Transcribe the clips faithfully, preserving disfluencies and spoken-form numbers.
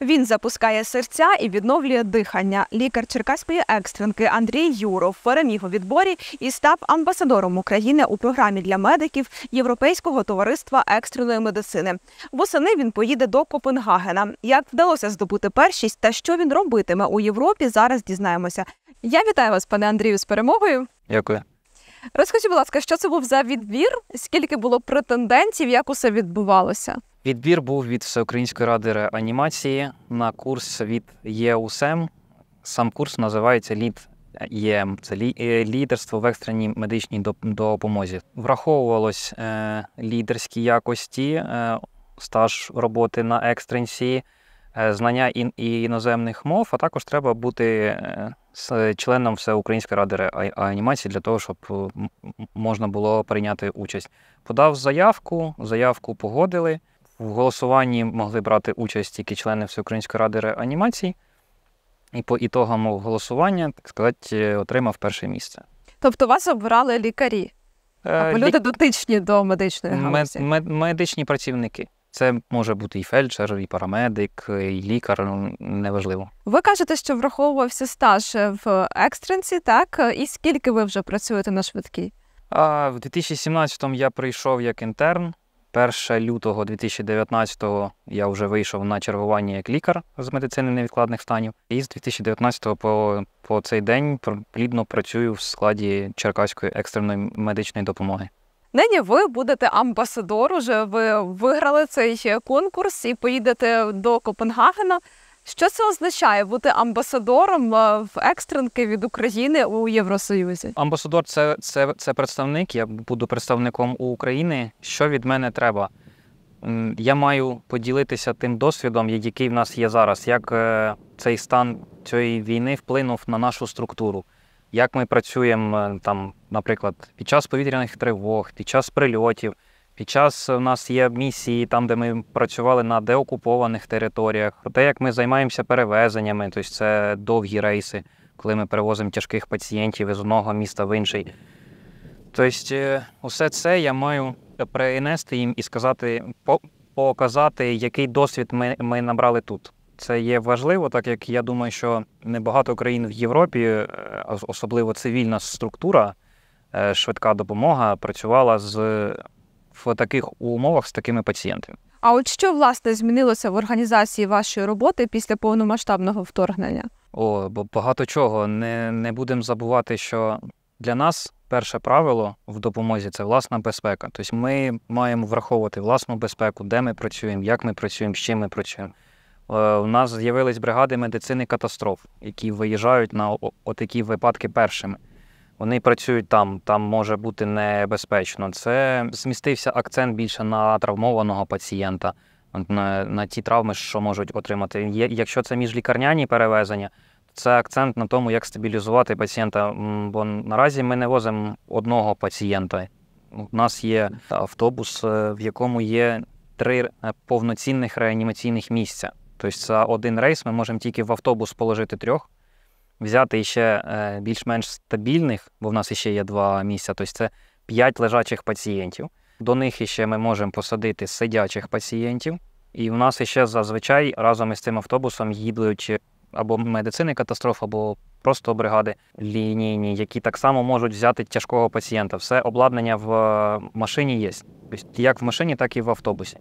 Він запускає серця і відновлює дихання. Лікар черкаської екстренки Андрій Юров переміг у відборі і став амбасадором України у програмі для медиків Європейського товариства екстреної медицини. Восени він поїде до Копенгагена. Як вдалося здобути першість та що він робитиме у Європі, зараз дізнаємося. Я вітаю вас, пане Андрію, з перемогою. Дякую. Розкажіть, будь ласка, що це був за відбір? Скільки було претендентів, як усе відбувалося? Відбір був від Всеукраїнської ради реанімації на курс від Е У С Е М. Сам курс називається Лід Е Ем. Це лідерство в екстреній медичній допомозі. Враховувалось е, лідерські якості, е, стаж роботи на екстренці, е, знання ін, і іноземних мов, а також треба бути е, з членом Всеукраїнської ради реанімації для того, щоб можна було прийняти участь. Подав заявку, заявку погодили. В голосуванні могли брати участь тільки члени Всеукраїнської ради реанімації. І по ітогам голосування, так сказати, отримав перше місце. Тобто вас обирали лікарі? Або люди Лі... дотичні до медичної галузі? Мед, мед, медичні працівники. Це може бути і фельдшер, і парамедик, і лікар, неважливо. Ви кажете, що враховувався стаж в екстренці, так? І скільки ви вже працюєте на швидкій? А в дві тисячі сімнадцятому я прийшов як інтерн. першого лютого дві тисячі дев'ятнадцятого я вже вийшов на чергування як лікар з медицини невідкладних станів. І з дві тисячі дев'ятнадцятого по, по цей день плідно працюю в складі Черкаської екстреної медичної допомоги. Нині ви будете амбасадор, уже ви виграли цей конкурс і поїдете до Копенгагена. Що це означає бути амбасадором в екстренки від України у Євросоюзі? Амбасадор це, – це, це представник, я буду представником у України. Що від мене треба? Я маю поділитися тим досвідом, який в нас є зараз, як цей стан цієї війни вплинув на нашу структуру. Як ми працюємо, там, наприклад, під час повітряних тривог, під час прильотів, під час у нас є місії, там, де ми працювали на деокупованих територіях, про те, як ми займаємося перевезеннями, тобто це довгі рейси, коли ми перевозимо тяжких пацієнтів із одного міста в інший. Тобто усе це я маю принести їм і сказати, показати, який досвід ми, ми набрали тут. Це є важливо, так як я думаю, що небагато країн в Європі, особливо цивільна структура, швидка допомога, працювала з, в таких умовах з такими пацієнтами. А от що, власне, змінилося в організації вашої роботи після повномасштабного вторгнення? О, бо багато чого. Не, не будемо забувати, що для нас перше правило в допомозі – це власна безпека. Тобто ми маємо враховувати власну безпеку, де ми працюємо, як ми працюємо, з чим ми працюємо. У нас з'явились бригади медицини катастроф, які виїжджають на отакі випадки першими. Вони працюють там, там може бути небезпечно. Це змістився акцент більше на травмованого пацієнта, на, на ті травми, що можуть отримати. Якщо це міжлікарняні перевезення, це акцент на тому, як стабілізувати пацієнта, бо наразі ми не возимо одного пацієнта. У нас є автобус, в якому є три повноцінних реанімаційних місця. Тобто за один рейс ми можемо тільки в автобус положити трьох, взяти ще більш-менш стабільних, бо в нас ще є два місця, тобто це п'ять лежачих пацієнтів. До них ще ми можемо посадити сидячих пацієнтів. І в нас ще зазвичай разом із цим автобусом їдуть або медицини катастроф, або просто бригади лінійні, які так само можуть взяти тяжкого пацієнта. Все обладнання в машині є. Тобто як в машині, так і в автобусі.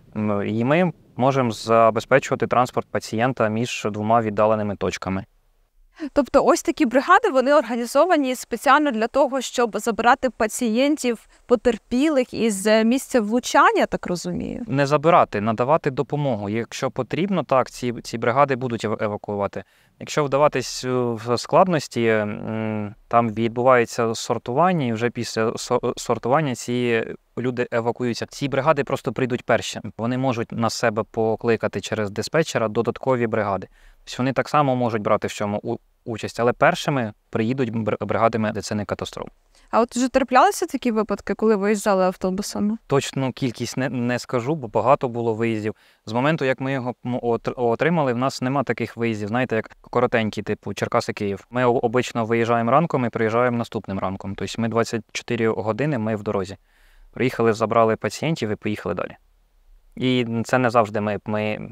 І ми можемо забезпечувати транспорт пацієнта між двома віддаленими точками. Тобто ось такі бригади, вони організовані спеціально для того, щоб забирати пацієнтів потерпілих із місця влучання, так розумію? Не забирати, надавати допомогу. Якщо потрібно, так, ці, ці бригади будуть евакуювати. Якщо вдаватись в складності, там відбувається сортування, і вже після сортування ці люди евакуюються. Ці бригади просто прийдуть перші. Вони можуть на себе покликати через диспетчера додаткові бригади. Тобто вони так само можуть брати в цьому участь, але першими приїдуть бригади медицини катастроф. А от вже траплялися такі випадки, коли виїжджали автобусами? Точну кількість не, не скажу, бо багато було виїздів. З моменту, як ми його отримали, в нас нема таких виїздів, знаєте, як коротенькі, типу Черкаси-Київ. Ми обично виїжджаємо ранком і приїжджаємо наступним ранком. Тобто ми двадцять чотири години, ми в дорозі. Приїхали, забрали пацієнтів і поїхали далі. І це не завжди ми, ми,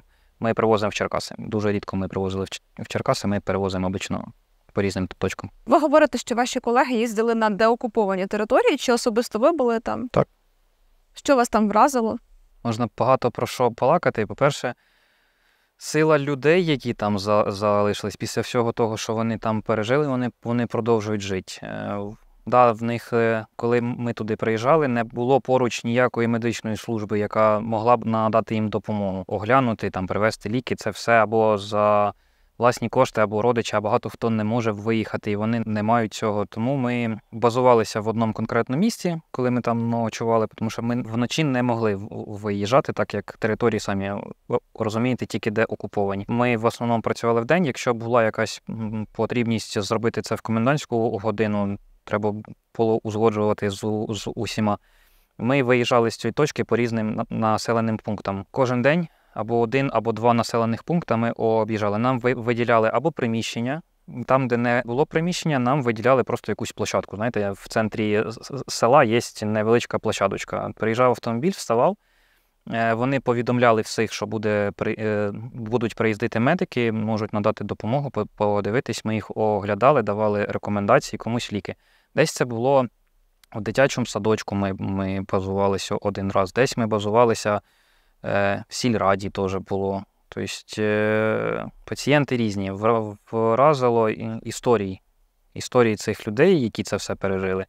ми привозимо в Черкаси. Дуже рідко ми привозили в Ч- в Черкаси, ми перевозимо обично по різним точкам. Ви говорите, що ваші колеги їздили на деокуповані території, чи особисто ви були там? Так. Що вас там вразило? Можна багато про що балакати. По-перше, сила людей, які там за- залишились після всього того, що вони там пережили, вони, вони продовжують жити. Е, Да, в них, е, коли ми туди приїжджали, не було поруч ніякої медичної служби, яка могла б надати їм допомогу. Оглянути, там, привезти ліки, це все або за власні кошти, або родичі, а багато хто не може виїхати, і вони не мають цього. Тому ми базувалися в одному конкретному місці, коли ми там ночували, тому що ми вночі не могли в- виїжджати, так як території самі, ви розумієте, тільки де окуповані. Ми в основному працювали в день. Якщо була якась м, потрібність зробити це в комендантську годину, треба було узгоджувати з, у- з усіма. Ми виїжджали з цієї точки по різним на- населеним пунктам. Кожен день або один, або два населених пункти ми об'їжджали. Нам ви- виділяли або приміщення. Там, де не було приміщення, нам виділяли просто якусь площадку. Знаєте, в центрі с- с- села є невеличка площадочка. Приїжджав автомобіль, вставав. Е, Вони повідомляли всіх, що буде, при- е, будуть приїздити медики, можуть надати допомогу, по- подивитись. Ми їх оглядали, давали рекомендації, комусь ліки. Десь це було в дитячому садочку, ми, ми базувалися один раз. Десь ми базувалися е, в сільраді теж було. Тобто е, пацієнти різні. Вра- Вразило і- історії. Історії цих людей, які це все пережили.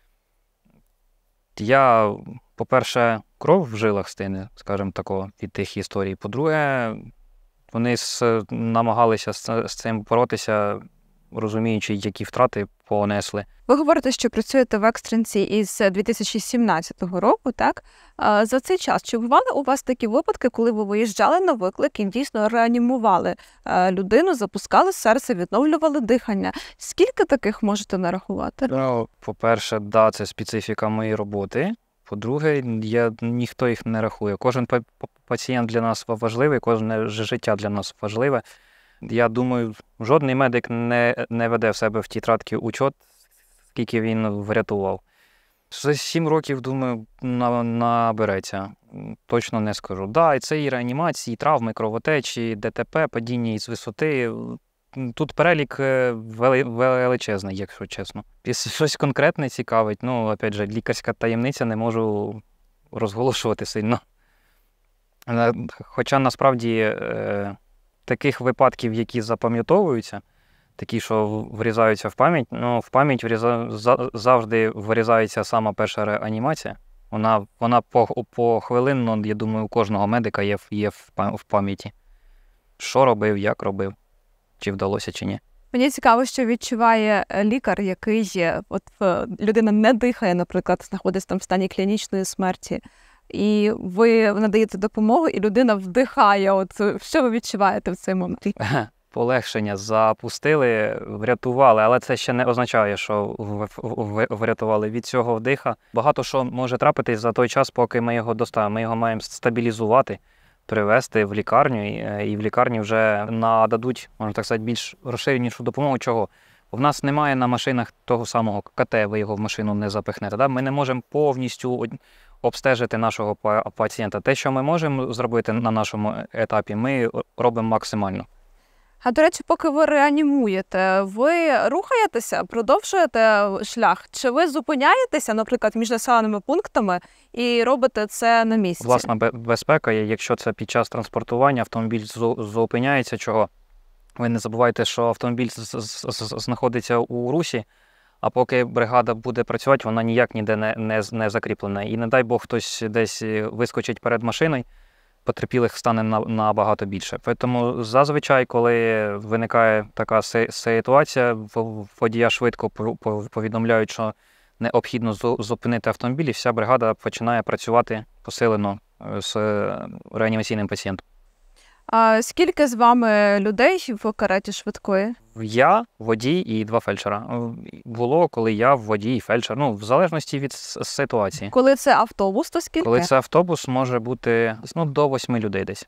Я, по-перше, кров в жилах стине, скажімо тако, від тих історій. По-друге, вони с- намагалися з, з цим боротися, розуміючи, які втрати понесли. Ви говорите, що працюєте в екстренці із дві тисячі сімнадцятого року, так? А за цей час чи бували у вас такі випадки, коли ви виїжджали на виклик і дійсно реанімували е, людину, запускали серце, відновлювали дихання? Скільки таких можете нарахувати? Ну, по-перше, да, це специфіка моєї роботи. По-друге, я, ніхто їх не рахує. Кожен па- па- пацієнт для нас важливий, кожне ж- життя для нас важливе. Я думаю, жодний медик не, не веде в себе в тетрадці учет, скільки він врятував. За сім років, думаю, на- набереться. Точно не скажу. Да, і це і реанімації, і травми, кровотечі, ДТП, падіння із висоти. Тут перелік е, вели- величезний, якщо чесно. Якщо щось конкретне цікавить, ну, опять же, лікарська таємниця, не можу розголошувати сильно. Е, Хоча насправді е, таких випадків, які запам'ятовуються, такі, що врізаються в пам'ять, ну, в пам'ять вріза... за- завжди вирізається сама перша реанімація. Вона, вона по, похвилинно, я думаю, у кожного медика є, в- є в па- в пам'яті. Що робив, як робив, чи вдалося, чи ні. Мені цікаво, що відчуває е, лікар, який є, от е, людина не дихає, наприклад, знаходиться там в стані клінічної смерті, і ви надаєте допомогу, і людина вдихає. От е, що ви відчуваєте в цей момент? Полегшення запустили, врятували, але це ще не означає, що в- в- врятували від цього вдиха. Багато що може трапитись за той час, поки ми його доставимо. Ми його маємо стабілізувати, привезти в лікарню, і, і в лікарні вже нададуть, можна так сказати, більш розширенішу допомогу. Чого? В нас немає на машинах того самого КТ, ви його в машину не запихнете. Да? Ми не можемо повністю од- обстежити нашого па- пацієнта. Те, що ми можемо зробити на нашому етапі, ми робимо максимально. А, до речі, поки ви реанімуєте, ви рухаєтеся, продовжуєте шлях? Чи ви зупиняєтеся, наприклад, між населеними пунктами і робите це на місці? Власна бе- безпека, є, якщо це під час транспортування, автомобіль зу- зупиняється. Чого? Ви не забувайте, що автомобіль з- з- з- знаходиться у русі, а поки бригада буде працювати, вона ніяк ніде не, не, з- не закріплена. І не дай Бог хтось десь вискочить перед машиною, потерпілих стане на- набагато більше. Тому зазвичай, коли виникає така си- ситуація, в- водія швидко пов- пов- повідомляють, що необхідно зу- зупинити автомобіль, і вся бригада починає працювати посилено е, з е, реанімаційним пацієнтом. А скільки з вами людей в кареті швидкої? Я, водій і два фельдшера. Е, Було, коли я водій і фельдшер, ну, в залежності від с- ситуації. Коли це автобус, то скільки? Коли це автобус, може бути ну, до восьми людей десь.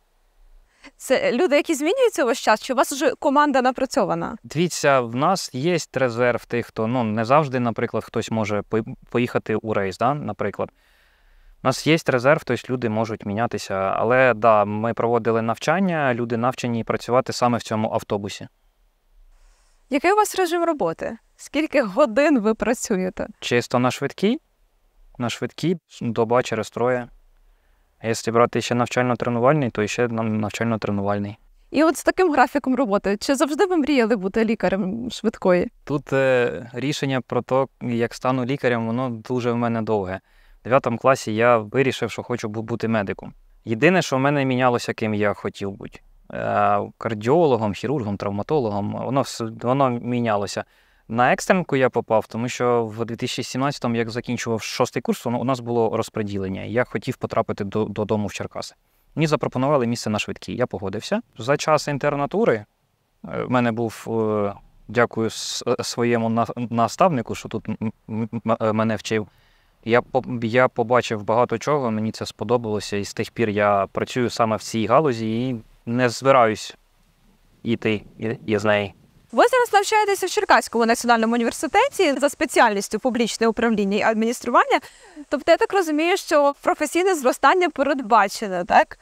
Це люди, які змінюються весь час, чи у вас вже команда напрацьована? Дивіться, в нас є резерв тих, хто ну, не завжди, наприклад, хтось може по- поїхати у рейс, да, наприклад. У нас є резерв, тобто люди можуть мінятися. Але да, ми проводили навчання, люди навчені працювати саме в цьому автобусі. Який у вас режим роботи? Скільки годин ви працюєте? Чисто на швидкій, на швидкій доба через троє. А якщо брати ще навчально-тренувальний, то ще навчально-тренувальний. І от з таким графіком роботи, чи завжди ви мріяли бути лікарем швидкої? Тут е, рішення про те, як стану лікарем, воно дуже в мене довге. В дев'ятому класі я вирішив, що хочу бути медиком. Єдине, що в мене мінялося, ким я хотів бути. Е, кардіологом, хірургом, травматологом, воно, все, воно мінялося. На екстренку я попав, тому що в дві тисячі сімнадцятому, як закінчував шостий курс, у нас було розподілення. Я хотів потрапити до, додому в Черкаси. Мені запропонували місце на швидкій, я погодився. За час інтернатури в мене був, дякую своєму наставнику, що тут мене вчив, я, я побачив багато чого, мені це сподобалося, і з тих пір я працюю саме в цій галузі і не збираюсь йти із неї. Ви зараз навчаєтеся в Черкаському національному університеті за спеціальністю публічне управління і адміністрування. Тобто я так розумію, що професійне зростання передбачене, так?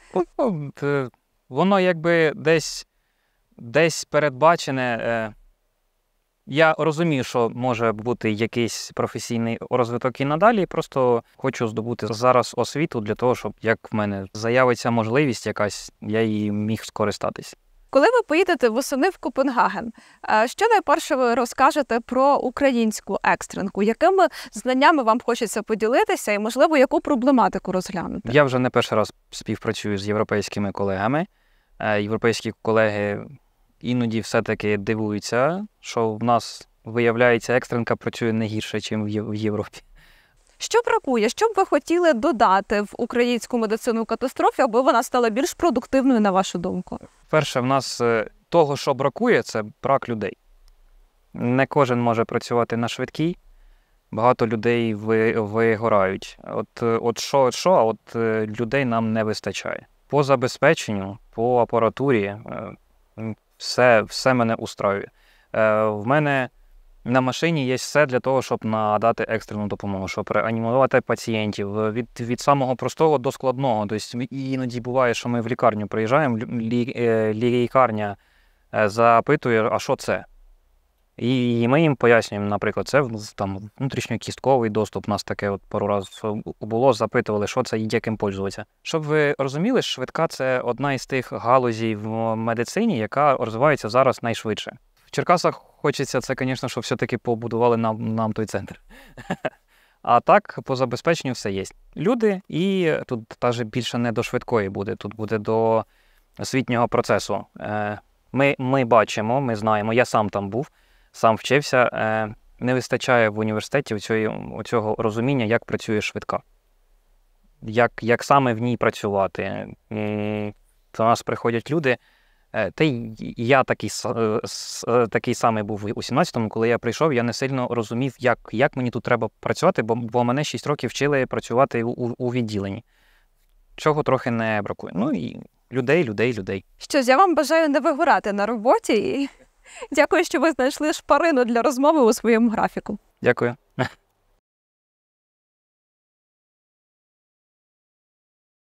Воно якби десь, десь передбачене. Я розумію, що може бути якийсь професійний розвиток і надалі, просто хочу здобути зараз освіту для того, щоб як в мене з'явиться можливість якась, я її міг скористатись. Коли ви поїдете восени в Копенгаген, що найперше ви розкажете про українську екстренку? Якими знаннями вам хочеться поділитися і, можливо, яку проблематику розглянути? Я вже не перший раз співпрацюю з європейськими колегами. Європейські колеги іноді все-таки дивуються, що в нас, виявляється, екстренка працює не гірше, ніж в Європі. Що бракує? Що б ви хотіли додати в українську медицину катастрофі, аби вона стала більш продуктивною, на вашу думку? Перше, в нас того, що бракує, це брак людей. Не кожен може працювати на швидкій. Багато людей вигорають. От, от що, от що, а от людей нам не вистачає. По забезпеченню, по апаратурі, все, все мене устраює. В мене на машині є все для того, щоб надати екстрену допомогу, щоб реанімувати пацієнтів від, від самого простого до складного. Тобто іноді буває, що ми в лікарню приїжджаємо, лі, лікарня запитує, а що це? І ми їм пояснюємо, наприклад, це там внутрішньокістковий доступ, у нас таке от пару разів було, запитували, що це і яким пользуватися. Щоб ви розуміли, швидка – це одна із тих галузей в медицині, яка розвивається зараз найшвидше. В Черкасах хочеться це, звісно, щоб все-таки побудували нам, нам той центр. А так, по забезпеченню все є. Люди, і тут навіть більше не до швидкої буде, тут буде до освітнього процесу. Ми, ми бачимо, ми знаємо, я сам там був, сам вчився, не вистачає в університеті оцього, оцього розуміння, як працює швидка. Як, як саме в ній працювати. І до нас приходять люди. Та й я такий, такий самий був у сімнадцятому, коли я прийшов, я не сильно розумів, як, як мені тут треба працювати, бо, бо мене шість років вчили працювати у, у відділенні. Чого трохи не бракує. Ну і людей, людей, людей. Що ж, я вам бажаю не вигорати на роботі і дякую, що ви знайшли шпарину для розмови у своєму графіку. Дякую.